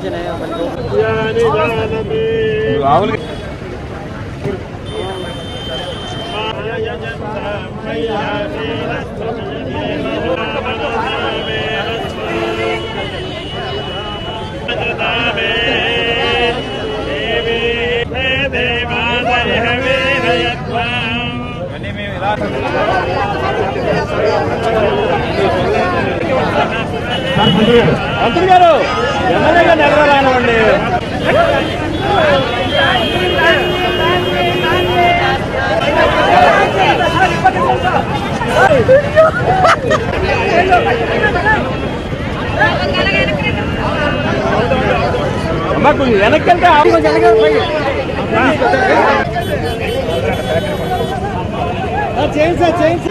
మంత్రి గారు ఎమ్మెల్యేగా నెరవేరాలండి. అమ్మా కొంచెం వెనక్కి వెళ్తే చేయండి సార్ చేయండి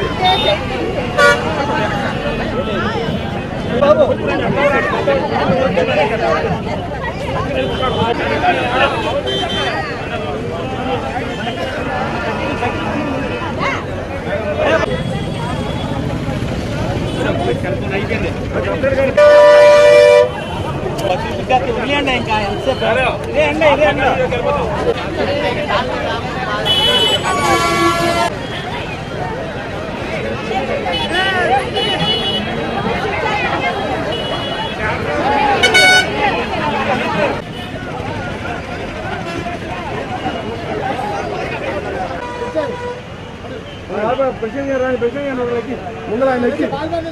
బాబు. వదిలేండి ఇంకా ఎంతసేపు ఇదే అండి ఇదే అండి. ప్రెసిడెంట్ గారు రాని ప్రెసిడెంట్ గారు ముందర ఆయన ఎక్కి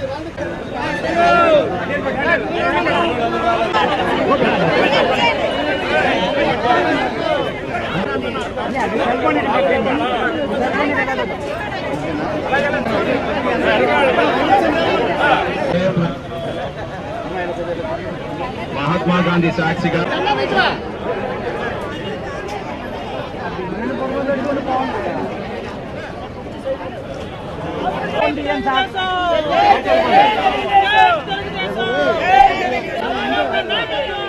మహాత్మా గాంధీ సాక్షిగా Yes,